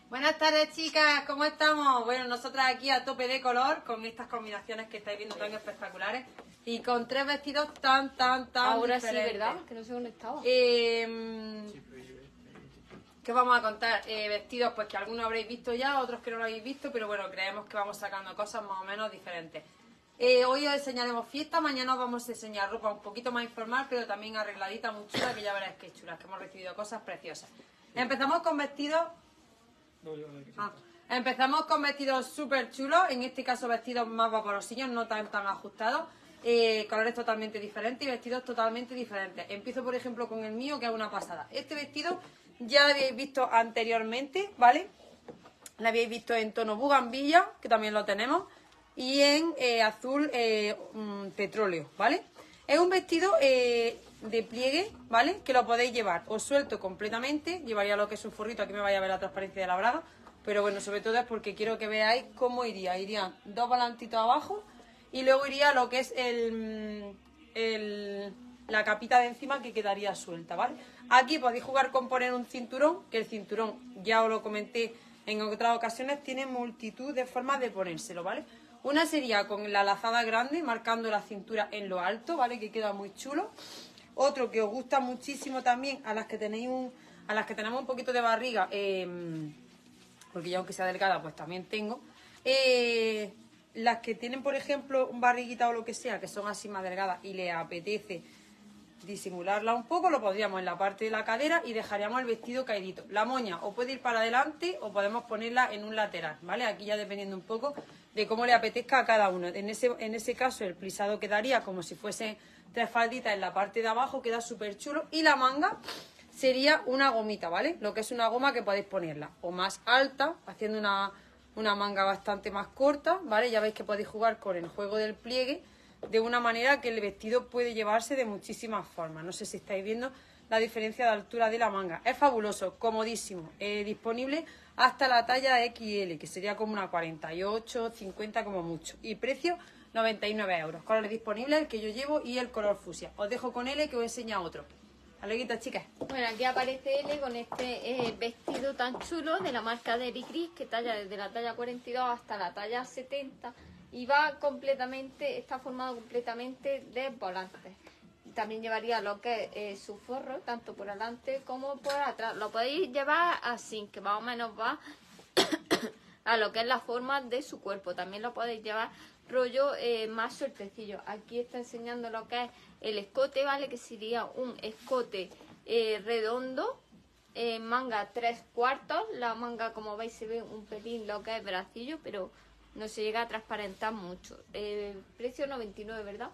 Buenas tardes, chicas, ¿cómo estamos? Bueno, nosotras aquí a tope de color con estas combinaciones que estáis viendo tan espectaculares y con tres vestidos tan Ahora diferentes. sí, ¿verdad? Que no sé dónde estaba. ¿Qué vamos a contar? Vestidos pues que algunos habréis visto ya, otros que no lo habéis visto, pero bueno, creemos que vamos sacando cosas más o menos diferentes. Hoy os enseñaremos fiesta, mañana os vamos a enseñar ropa un poquito más informal, pero también arregladita, muy chula, que ya veréis que chulas, que hemos recibido cosas preciosas. Empezamos con vestidos... Empezamos con vestidos súper chulos, en este caso vestidos más vaporosillos, no tan ajustados, colores totalmente diferentes y vestidos totalmente diferentes. Empiezo por ejemplo con el mío, que es una pasada. Este vestido ya lo habéis visto anteriormente, ¿vale? Lo habéis visto en tono bugambilla, que también lo tenemos, y en azul petróleo, ¿vale? Es un vestido de pliegue, ¿vale? Que lo podéis llevar o suelto completamente, llevaría lo que es un forrito, aquí me vaya a ver la transparencia de la braga, pero bueno, sobre todo es porque quiero que veáis cómo iría. Irían dos volantitos abajo y luego iría lo que es la capita de encima que quedaría suelta, ¿vale? Aquí podéis jugar con poner un cinturón, que el cinturón, ya os lo comenté en otras ocasiones, tiene multitud de formas de ponérselo, ¿vale? Una sería con la lazada grande, marcando la cintura en lo alto, ¿vale? Que queda muy chulo. Otro que os gusta muchísimo también, a las que tenemos un poquito de barriga, porque ya aunque sea delgada, pues también tengo. Las que tienen, por ejemplo, un barriguita o lo que sea, que son así más delgadas y les apetece disimularla un poco, lo pondríamos en la parte de la cadera y dejaríamos el vestido caidito. La moña o puede ir para adelante o podemos ponerla en un lateral, ¿vale? Aquí ya dependiendo un poco de cómo le apetezca a cada uno. En ese caso el plisado quedaría como si fuese tres falditas en la parte de abajo, queda súper chulo. Y la manga sería una gomita, ¿vale? Lo que es una goma que podéis ponerla o más alta, haciendo una manga bastante más corta, ¿vale? Ya veis que podéis jugar con el juego del pliegue de una manera que el vestido puede llevarse de muchísimas formas. No sé si estáis viendo la diferencia de altura de la manga. Es fabuloso, comodísimo, disponible hasta la talla XL, que sería como una 48, 50 como mucho. Y precio 99 euros. Colores disponibles, el que yo llevo y el color fucsia. Os dejo con L que os enseña otro. Hasta luego, chicas. Bueno, aquí aparece L con este vestido tan chulo de la marca de Eric Ries, que talla desde la talla 42 hasta la talla 70 y va completamente, está formado completamente de volantes. También llevaría lo que es su forro, tanto por delante como por atrás. Lo podéis llevar así, que más o menos va a lo que es la forma de su cuerpo. También lo podéis llevar rollo más sueltecillo. Aquí está enseñando lo que es el escote, ¿vale? Que sería un escote redondo, manga 3/4. La manga, como veis, se ve un pelín lo que es bracillo, pero no se llega a transparentar mucho. Precio 99, ¿verdad?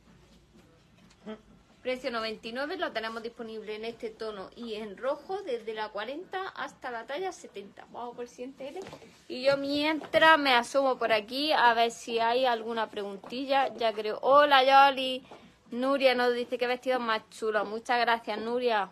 Precio 99, lo tenemos disponible en este tono y en rojo desde la 40 hasta la talla 70. Vamos por el siguiente L. Y yo mientras me asomo por aquí a ver si hay alguna preguntilla. Ya creo. Hola Yoli. Nuria nos dice que vestido más chulo. Muchas gracias, Nuria.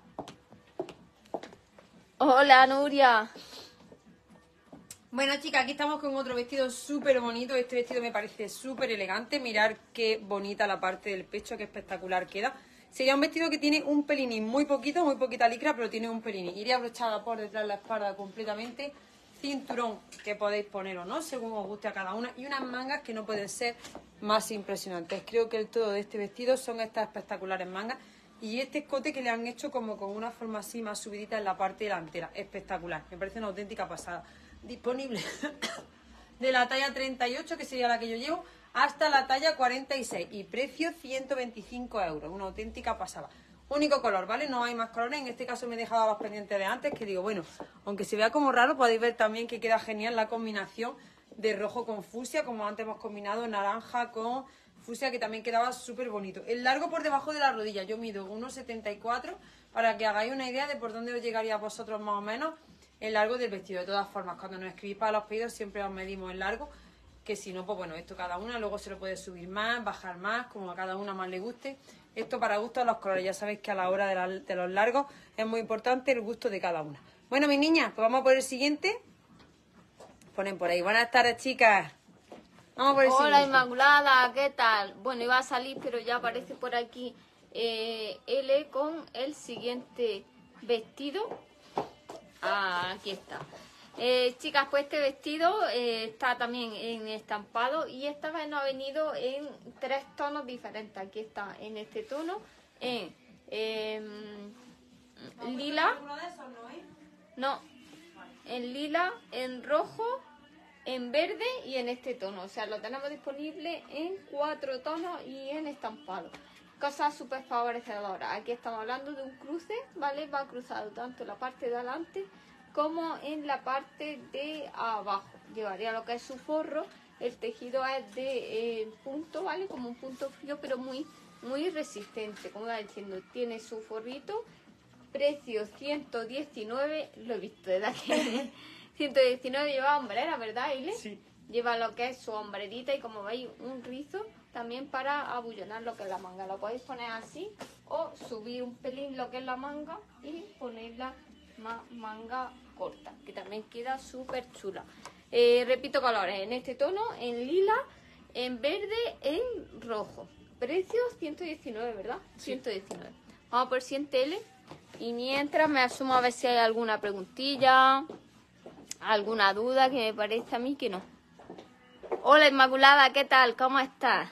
Hola, Nuria. Bueno, chicas, aquí estamos con otro vestido súper bonito. Este vestido me parece súper elegante. Mirad qué bonita la parte del pecho, qué espectacular queda. Sería un vestido que tiene un peliní, muy poquita licra, pero tiene un peliní. Iría abrochada por detrás de la espalda completamente. Cinturón que podéis poner o no, según os guste a cada una. Y unas mangas que no pueden ser más impresionantes. Creo que el todo de este vestido son estas espectaculares mangas. Y este escote que le han hecho como con una forma así más subidita en la parte delantera. Espectacular, me parece una auténtica pasada. Disponible de la talla 38, que sería la que yo llevo, hasta la talla 46 y precio 125 euros, una auténtica pasada. Único color, ¿vale? No hay más colores, en este caso me he dejado los pendientes de antes, que digo, bueno, aunque se vea como raro, podéis ver también que queda genial la combinación de rojo con fucsia, como antes hemos combinado naranja con fucsia, que también quedaba súper bonito. El largo por debajo de la rodilla, yo mido 1,74 para que hagáis una idea de por dónde os llegaría a vosotros más o menos el largo del vestido. De todas formas, cuando nos escribís para los pedidos siempre os medimos el largo, que si no, pues bueno, esto cada una luego se lo puede subir más, bajar más, como a cada una más le guste. Esto para gusto de los colores, ya sabéis que a la hora de los largos es muy importante el gusto de cada una. Bueno, mis niñas, pues vamos por el siguiente. Ponen por ahí, buenas tardes, chicas. Vamos por el siguiente. Hola Inmaculada, ¿qué tal? Bueno, iba a salir, pero ya aparece por aquí L con el siguiente vestido. Aquí está. Chicas, pues este vestido está también en estampado y esta vez nos ha venido en 3 tonos diferentes. Aquí está en este tono, en lila, ¿Alguno de esos no, no, en lila, en rojo, en verde y en este tono. O sea, lo tenemos disponible en 4 tonos y en estampado. Cosas súper favorecedoras. Aquí estamos hablando de un cruce, ¿vale? Va cruzado tanto en la parte de adelante como en la parte de abajo. Llevaría lo que es su forro. El tejido es de punto, ¿vale? Como un punto frío, pero muy resistente. Como va diciendo, tiene su forrito. Precio 119, lo he visto desde aquí. 119 lleva hombrera, ¿verdad, Ile? Sí. Lleva lo que es su hombrerita y como veis un rizo también para abullonar lo que es la manga. Lo podéis poner así o subir un pelín lo que es la manga y ponerla más manga corta, que también queda súper chula. Repito colores, en este tono, en lila, en verde, en rojo. Precio 119, ¿verdad? Sí. 119. Vamos por 100 TL. Y mientras me asumo a ver si hay alguna preguntilla, alguna duda, que me parece a mí que no. Hola Inmaculada, ¿qué tal? ¿Cómo estás?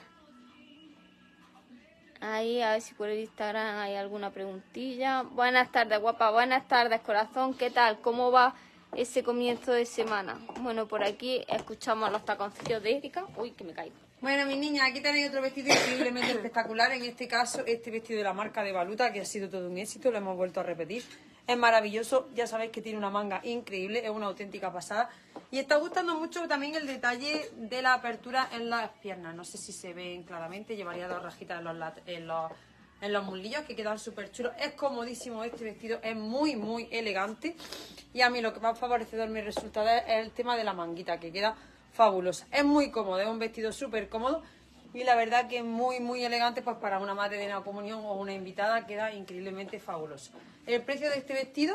Ahí, a ver si por el Instagram hay alguna preguntilla. Buenas tardes, guapa. Buenas tardes, corazón. ¿Qué tal? ¿Cómo va ese comienzo de semana? Bueno, por aquí escuchamos los taconcillos de Erika. Uy, que me caigo. Bueno, mis niñas, aquí tenéis otro vestido increíblemente espectacular. En este caso, este vestido de la marca de Baluta, que ha sido todo un éxito, lo hemos vuelto a repetir. Es maravilloso, ya sabéis que tiene una manga increíble, es una auténtica pasada. Y está gustando mucho también el detalle de la apertura en las piernas. No sé si se ven claramente, llevaría 2 rajitas en los muslillos que quedan súper chulos. Es comodísimo este vestido, es muy elegante. Y a mí lo que más favorecedor me resulta es el tema de la manguita, que queda fabulosa. Es muy cómodo, es un vestido súper cómodo y la verdad que es muy elegante, pues para una madre de una comunión o una invitada queda increíblemente fabuloso. El precio de este vestido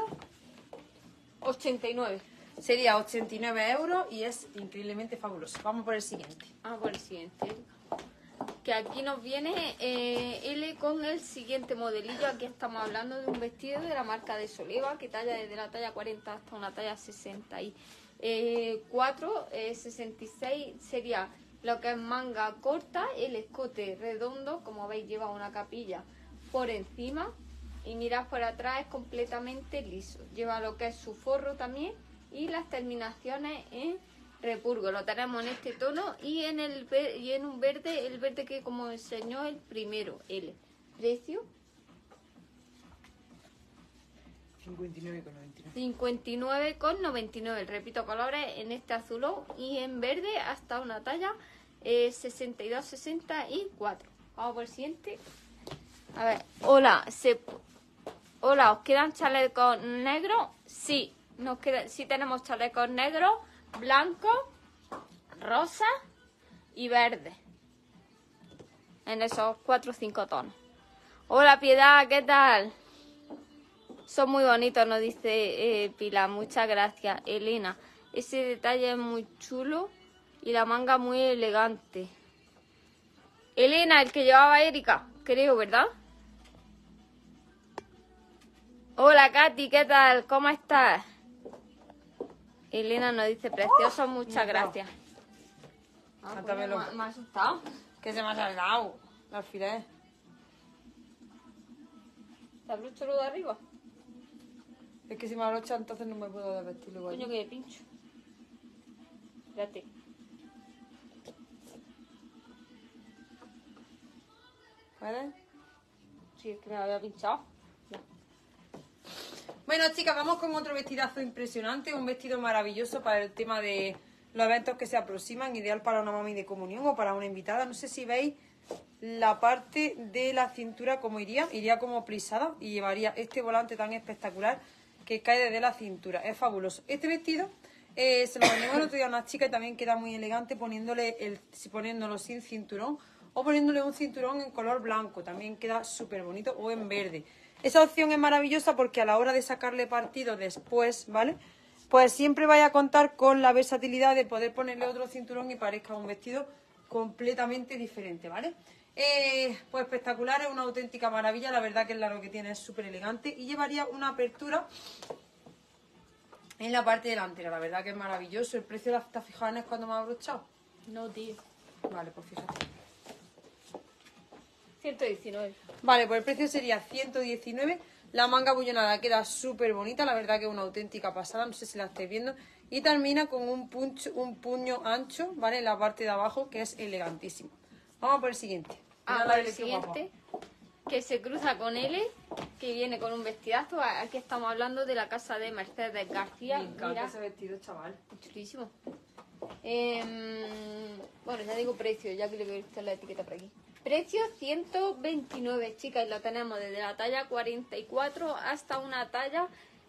89. sería 89 euros y es increíblemente fabuloso. Vamos por el siguiente. Ah, por el siguiente. Que aquí nos viene L con el siguiente modelillo. Aquí estamos hablando de un vestido de la marca de Soleva, que talla desde la talla 40 hasta una talla 64, 66 sería lo que es manga corta, el escote redondo, como veis lleva una capilla por encima y mirad por atrás es completamente liso. Lleva lo que es su forro también y las terminaciones en repurgo. Lo tenemos en este tono y en un verde, el verde que como enseñó el primero, el precio 59,99. 59,99. Repito colores en este azulón y en verde hasta una talla 62-64. Vamos por el siguiente. A ver, hola, hola, ¿os quedan chalecos negros? Sí, sí tenemos chalecos negros, blancos, rosa y verde. En esos 4 o 5 tonos. Hola Piedad, ¿qué tal? Son muy bonitos, nos dice Pilar. Muchas gracias, Elena. Ese detalle es muy chulo y la manga muy elegante. Elena, el que llevaba Erika, creo, ¿verdad? Hola Katy, ¿qué tal? ¿Cómo estás? Elena nos dice precioso, muchas gracias. Ah, pues me ha asustado. Que se me ha salgado el alfiler. ¿Te abrocho lo de arriba? Es que si me abrocha entonces no me puedo desvestir luego. Coño, que de pincho. Espérate. ¿Vale? Sí, es que me había pinchado. Ya. Bueno, chicas, vamos con otro vestidazo impresionante. Un vestido maravilloso para el tema de los eventos que se aproximan. Ideal para una mami de comunión o para una invitada. No sé si veis la parte de la cintura como iría. Iría como plisada y llevaría este volante tan espectacular que cae desde la cintura. Es fabuloso. Este vestido se lo vendimos el otro día a una chica y también queda muy elegante poniéndolo sin cinturón o poniéndole un cinturón en color blanco. También queda súper bonito, o en verde. Esa opción es maravillosa porque a la hora de sacarle partido después, ¿vale? Pues siempre vaya a contar con la versatilidad de poder ponerle otro cinturón y parezca un vestido completamente diferente, ¿vale? Pues espectacular, es una auténtica maravilla. La verdad que el largo que tiene es súper elegante y llevaría una apertura en la parte delantera. La verdad que es maravilloso. ¿El precio de la está fijado en es cuando me ha abrochado? No, tío. Vale, pues fíjate. 119. Vale, pues el precio sería 119. La manga bullonada queda súper bonita, la verdad que es una auténtica pasada, no sé si la estáis viendo. Y termina con un puño ancho, ¿vale? En la parte de abajo, que es elegantísimo. Vamos por el siguiente. Mira la Por L, el qué guapa. siguiente, que se cruza con L, que viene con un vestidazo. Aquí estamos hablando de la casa de Mercedes García. Me encanta Mira, ese vestido, chaval. chulísimo. Bueno, ya digo precio, ya que le voy a echar la etiqueta por aquí. Precio 129, chicas, y lo tenemos desde la talla 44 hasta una talla,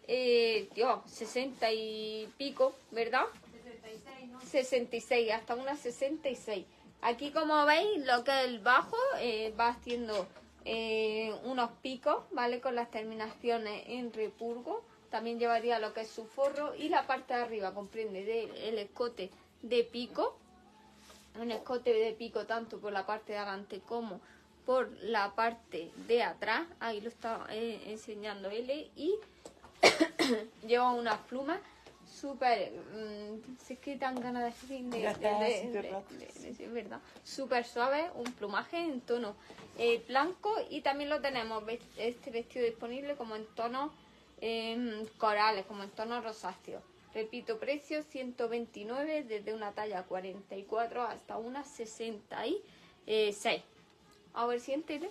60 y pico, ¿verdad? 66, ¿no? 66, hasta una 66. Aquí, como veis, lo que es el bajo va haciendo unos picos, ¿vale? Con las terminaciones en repurgo. También llevaría lo que es su forro, y la parte de arriba comprende el escote de pico. Un escote de pico tanto por la parte de adelante como por la parte de atrás. Ahí lo está enseñando L. Y lleva unas plumas súper, si es que dan ganas de es verdad, súper suave, un plumaje en tono blanco, y también lo tenemos este vestido disponible como en tonos corales, como en tonos rosáceos. Repito, precio 129 desde una talla 44 hasta una 66. A ver, siéntete.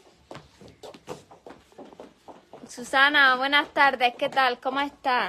Susana, buenas tardes, ¿qué tal? ¿Cómo estás?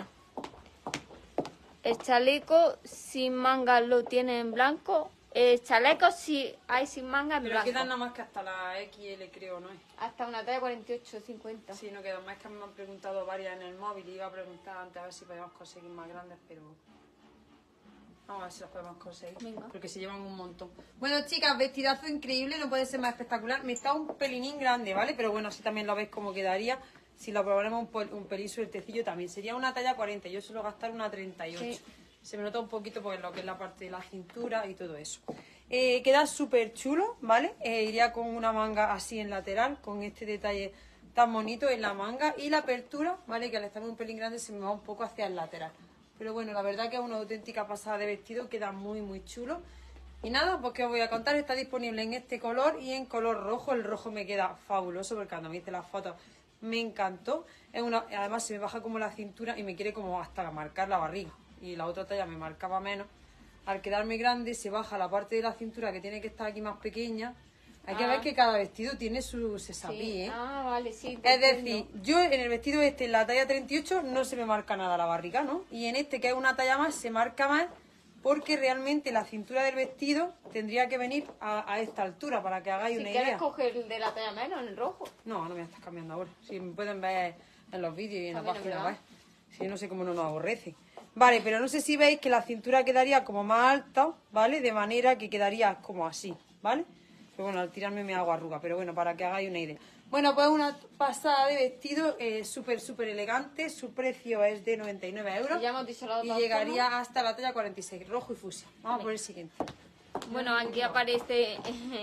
El chaleco sin manga lo tiene en blanco. El chaleco sí hay sin manga en Pero blanco. quedan nada más que hasta la XL, creo, ¿no es? Hasta una talla 48-50. Sí, no quedan más, que me han preguntado varias en el móvil. Iba a preguntar antes a ver si podíamos conseguir más grandes, pero vamos a ver si las podemos conseguir. Venga. Porque se llevan un montón. Bueno, chicas, vestidazo increíble, no puede ser más espectacular. Me está un pelinín grande, ¿vale? Pero bueno, así también lo veis cómo quedaría. Si lo probáramos un pelín sueltecillo también. Sería una talla 40, yo suelo gastar una 38. Sí. Se me nota un poquito porque lo que es la parte de la cintura y todo eso. Queda súper chulo, ¿vale? Iría con una manga así en lateral, con este detalle tan bonito en la manga. Y la apertura, ¿vale? Que al estar un pelín grande se me va un poco hacia el lateral. Pero bueno, la verdad que es una auténtica pasada de vestido, queda muy muy chulo. Y nada, pues que os voy a contar, está disponible en este color y en color rojo. El rojo me queda fabuloso porque cuando me hice las fotos me encantó. Además se me baja como la cintura y me quiere como hasta marcar la barriga. Y la otra talla me marcaba menos. Al quedarme grande se baja la parte de la cintura que tiene que estar aquí más pequeña. Hay que ver que cada vestido tiene su sesapí, Sí. ¿eh? Vale, sí. Es decir, yo en el vestido este, en la talla 38, no se me marca nada la barriga, ¿no? Y en este, que es una talla más, se marca más porque realmente la cintura del vestido tendría que venir a esta altura, para que hagáis una Si quieres idea. coger el de la talla menos, en el rojo. No, no me estás cambiando ahora. Si me pueden ver en los vídeos y en la También es página verdad. web. Si no sé cómo no nos aborrece. Vale, pero no sé si veis que la cintura quedaría como más alta, ¿vale? De manera que quedaría como así, ¿vale? Pero bueno, al tirarme me hago arruga, pero bueno, para que hagáis una idea. Bueno, pues una pasada de vestido súper, súper elegante. Su precio es de 99 euros. Y ya hemos dicho los Y dos llegaría hasta la talla 46, rojo y fucsia. Vamos por el siguiente. Bueno, aquí aparece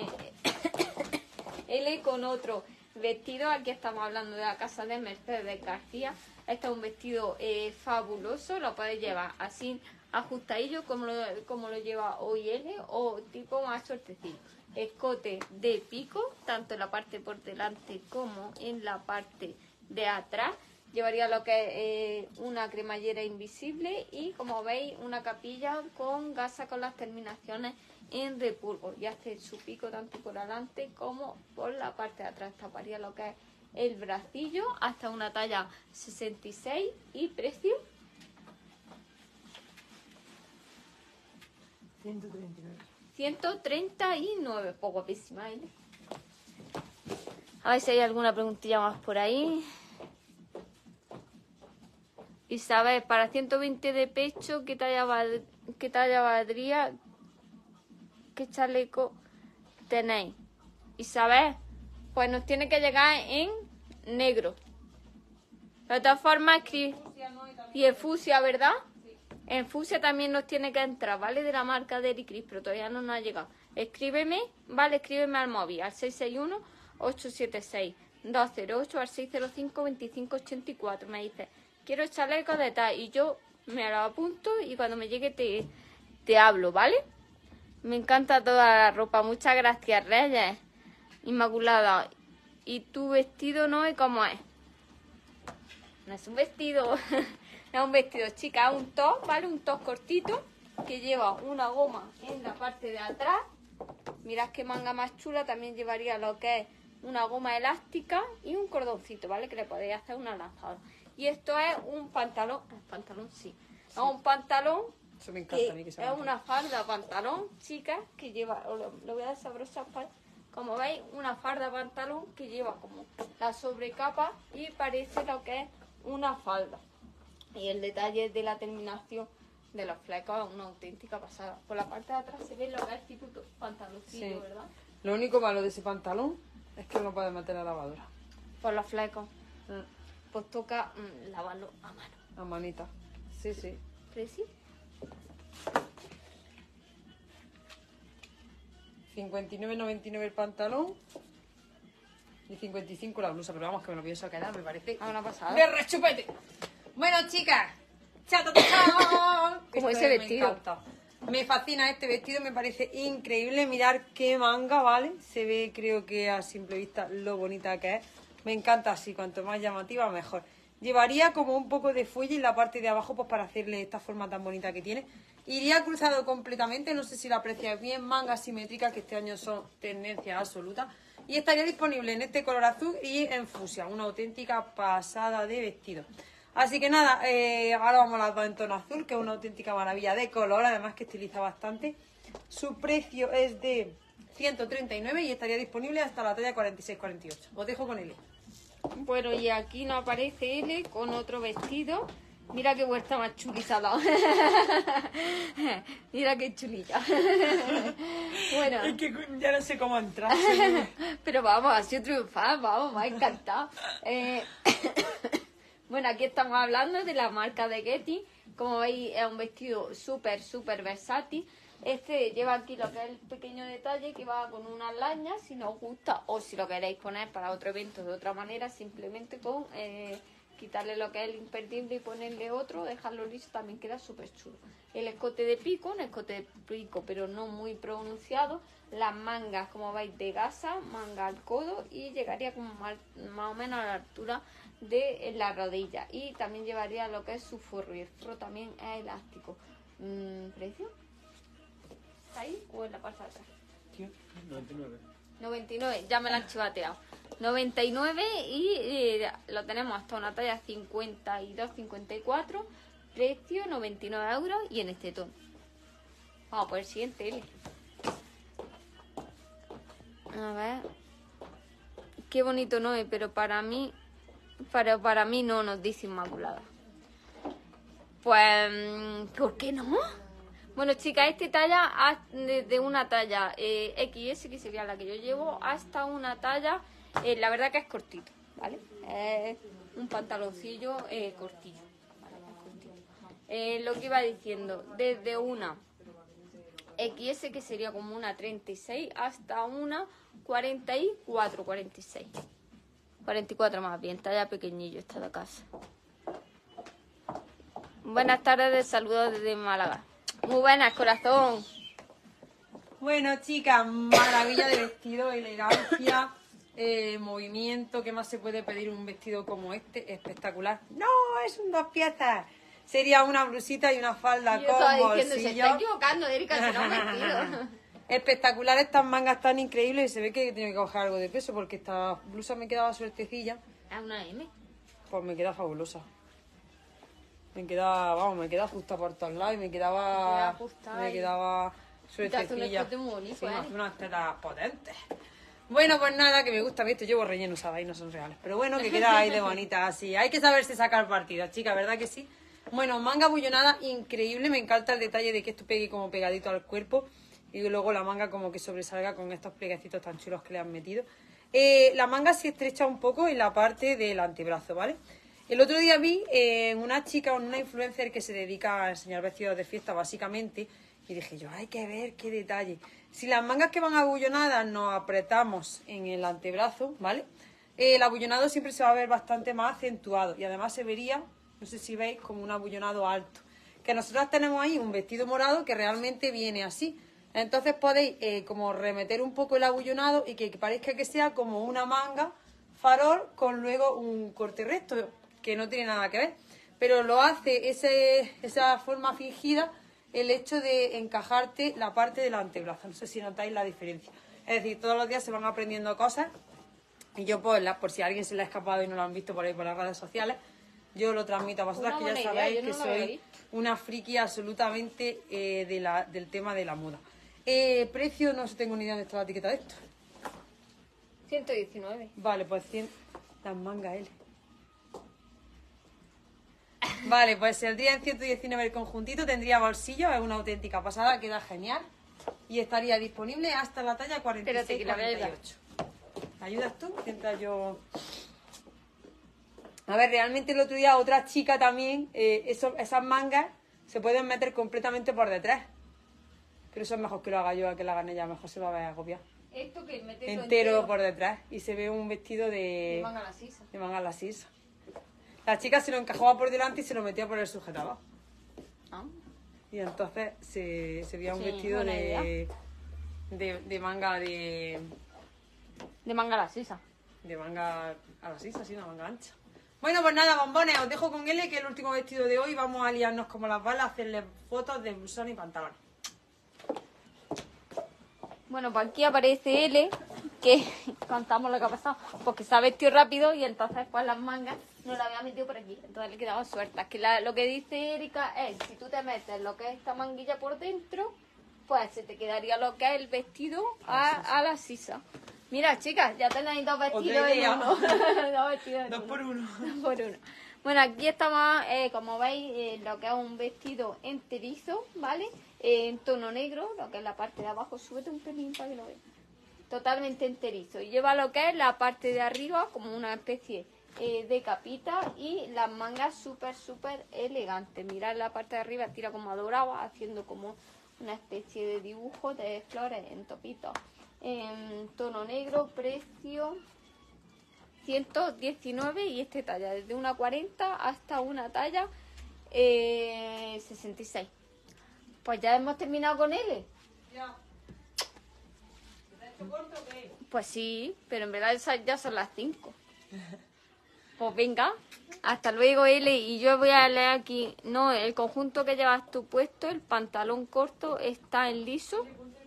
L con otro vestido. Aquí estamos hablando de la casa de Mercedes García. Este es un vestido fabuloso. Lo podéis llevar así ajustadillo como lo lleva hoy L, o tipo más suertecillo. Escote de pico, tanto en la parte por delante como en la parte de atrás. Llevaría lo que es una cremallera invisible y, como veis, una capilla con gasa con las terminaciones en repulgo. Y hace su pico tanto por delante como por la parte de atrás. Taparía lo que es el bracillo hasta una talla 66 y precio 139. 139. Pues guapísima, ¿eh? A ver si hay alguna preguntilla más por ahí. Isabel, para 120 de pecho, ¿qué talla valdría? ¿Qué chaleco tenéis? Isabel, pues nos tiene que llegar en negro. De todas formas, y el fucsia, ¿verdad? En fucsia también nos tiene que entrar, ¿vale? De la marca de Ericris, pero todavía no nos ha llegado. Escríbeme, ¿vale? Escríbeme al móvil, al 661-876-208, al 605-2584. Me dice, quiero chaleco de tal, y yo me lo apunto y cuando me llegue te hablo, ¿vale? Me encanta toda la ropa. Muchas gracias, Reyes. Inmaculada. ¿Y tu vestido no es como es? No es un vestido. Es un vestido, chica. Un top, ¿vale? Un top cortito que lleva una goma en la parte de atrás. Mirad qué manga más chula. También llevaría lo que es una goma elástica y un cordoncito, ¿vale? Que le podéis hacer una lanzada. Y esto es un pantalón. Pantalón, sí. Es un pantalón. Eso me encanta a mí, que Es una falda pantalón, chicas, que lleva, lo voy a desabrochar, como veis, una falda pantalón que lleva como la sobrecapa y parece lo que es una falda. Y el detalle de la terminación de los flecos es una auténtica pasada. Por la parte de atrás se ve lo que es tipo pantaloncillo, sí, ¿verdad? Lo único malo de ese pantalón es que no lo puedes meter a la lavadora. Por los flecos. Pues toca lavarlo a mano. A manita. Sí, sí. ¿Preci? 59,99 el pantalón y 55 la blusa, pero vamos, que me lo pienso quedar, me parece una pasada. ¡De rechupete! Bueno, chicas, como ese vestido. Me fascina este vestido, me parece increíble. Mirar qué manga, ¿vale? Se ve, creo que a simple vista, lo bonita que es. Me encanta así, cuanto más llamativa, mejor. Llevaría como un poco de fuelle en la parte de abajo, pues para hacerle esta forma tan bonita que tiene. Iría cruzado completamente, no sé si la apreciáis bien, mangas simétricas, que este año son tendencia absoluta. Y estaría disponible en este color azul y en fucsia, una auténtica pasada de vestido. Así que nada, ahora vamos a las dos en tono azul, que es una auténtica maravilla de color, además que estiliza bastante. Su precio es de 139 y estaría disponible hasta la talla 46-48. Os dejo con él. Bueno, y aquí nos aparece L con otro vestido. Mira qué vuelta más chulizada. Mira qué chulita. Bueno. Es que ya no sé cómo entrar. Pero vamos, ha sido triunfar, vamos, me ha encantado. Bueno, aquí estamos hablando de la marca de Getty. Como veis, es un vestido súper versátil. Este lleva aquí lo que es el pequeño detalle que va con unas lañas, si no os gusta, o si lo queréis poner para otro evento de otra manera, simplemente con quitarle lo que es el imperdible y ponerle otro, dejarlo liso, también queda súper chulo. El escote de pico, un escote de pico pero no muy pronunciado, las mangas como veis de gasa, manga al codo y llegaría como más o menos a la altura de la rodilla, y también llevaría lo que es su forro, y el forro también es elástico. ¿Precio? ¿Ahí o en la parte de atrás? 99, ya me la han chivateado. 99 y lo tenemos hasta una talla 52-54, precio 99 euros y en este tono. Vamos por el siguiente L. A ver, qué bonito no es, pero para mí no, nos dice Inmaculada. Pues, ¿por qué no? Bueno, chicas, este talla desde una talla XS, que sería la que yo llevo, hasta una talla, la verdad que es cortito, ¿vale? Es un pantaloncillo cortillo, ¿vale? Es cortito. Lo que iba diciendo, desde una XS, que sería como una 36, hasta una 44, 46. 44 más bien, talla pequeñillo esta de casa. Buenas tardes, saludos desde Málaga. Muy buenas, corazón. Bueno, chicas, maravilla de vestido, elegancia, movimiento. ¿Qué más se puede pedir un vestido como este? Espectacular. No, es un 2 piezas. Sería una blusita y una falda yo con estaba diciendo, bolsillo. se está equivocando, Erika, se no vestido. Espectacular, estas mangas tan increíbles, y se ve que tiene que coger algo de peso porque esta blusa me quedaba suertecilla. ¿Es una M? Pues me queda fabulosa. Me queda, vamos, me queda justa por todos lados y me quedaba suertecilla. Muy bonito, sí, me hace unas telas potentes. Bueno, pues nada, que me gusta a mí esto. Llevo relleno, ¿sabéis? No son reales. Pero bueno, que queda ahí de bonita así. Hay que saberse sacar partido, chicas, ¿verdad que sí? Bueno, manga bullonada increíble. Me encanta el detalle de que esto pegue como pegadito al cuerpo. Y luego la manga como que sobresalga con estos pleguecitos tan chulos que le han metido. La manga se estrecha un poco en la parte del antebrazo, ¿vale? El otro día vi una chica, una influencer que se dedica a enseñar vestidos de fiesta básicamente, y dije yo, hay que ver qué detalle. Si las mangas que van abullonadas nos apretamos en el antebrazo, ¿vale? El abullonado siempre se va a ver bastante más acentuado y además se vería, no sé si veis, como un abullonado alto. que nosotros tenemos ahí un vestido morado que realmente viene así. Entonces podéis como remeter un poco el abullonado y que parezca que sea como una manga farol con luego un corte recto, que no tiene nada que ver. Pero lo hace esa forma fingida el hecho de encajarte la parte del antebrazo. No sé si notáis la diferencia. Es decir, todos los días se van aprendiendo cosas y yo por si a alguien se le ha escapado y no lo han visto por ahí por las redes sociales, yo lo transmito a vosotras, que ya sabéis que soy una friki absolutamente del tema de la moda. Precio, no sé, tengo ni idea de esta la etiqueta de esto. 119. Vale, pues 100. Las mangas L. Vale, pues saldría en 119 el conjuntito, tendría bolsillo, es una auténtica pasada, queda genial. Y estaría disponible hasta la talla 46-48. ¿Me ayudas tú? Mientras yo... A ver, realmente el otro día otra chica también, esas mangas se pueden meter completamente por detrás. Pero eso es mejor que lo haga yo a que lo hagan ella, mejor se va a ver agobiada. Esto que Entero por detrás y se ve un vestido de manga a la sisa. De manga a la sisa. La chica se lo encajaba por delante y se lo metía por el sujetador. Ah. Y entonces se veía un vestido de manga de manga a la sisa. De manga a la sisa, sí, una manga ancha. Bueno, pues nada, bombones, os dejo con L, que es el último vestido de hoy. Vamos a liarnos como las balas, a hacerle fotos de blusón y pantalón. Bueno, pues aquí aparece L, que contamos lo que ha pasado, porque se ha vestido rápido y entonces pues las mangas no las había metido por aquí, entonces le quedaba sueltas. Que lo que dice Erika es, si tú te metes lo que es esta manguilla por dentro, pues se te quedaría lo que es el vestido a la sisa. Mira, chicas, ya tenéis dos vestidos en uno. Dos vestidos en Dos por uno. Dos por uno. Bueno, aquí estamos, como veis, lo que es un vestido enterizo, ¿vale? En tono negro, lo que es la parte de abajo. Súbete un pelín para que lo veas. Totalmente enterizo. Y lleva lo que es la parte de arriba, como una especie de capita, y las mangas súper, súper elegantes. Mirad la parte de arriba, tira como dorado, haciendo como una especie de dibujo de flores en topitos. En tono negro, precio 119 y este talla desde una 40 hasta una talla 66. Pues ya hemos terminado con L. Ya. ¿Te has hecho corto o qué? Pues sí, pero en verdad ya son las 5. Pues venga, hasta luego L. Y yo voy a leer aquí, no, el conjunto que llevas tú puesto, el pantalón corto está en liso.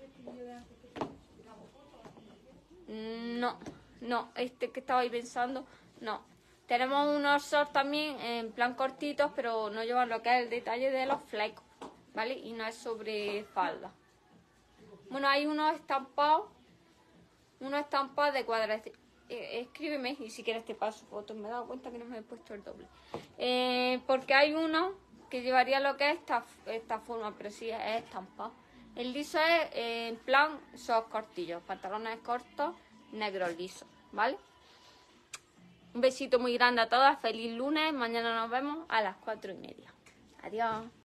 No, este que estabais pensando, no. Tenemos unos shorts también en plan cortitos, pero no llevan lo que es el detalle de los flecos, ¿vale? Y no es sobre falda. Bueno, hay unos estampados de cuadrados. Escríbeme y si quieres te paso fotos. Me he dado cuenta que no me he puesto el doble. Porque hay uno que llevaría lo que es esta forma, pero sí es estampado. El liso es en plan shorts cortillos, pantalones cortos, negros lisos, ¿vale? Un besito muy grande a todas, feliz lunes, mañana nos vemos a las 4:30. Adiós.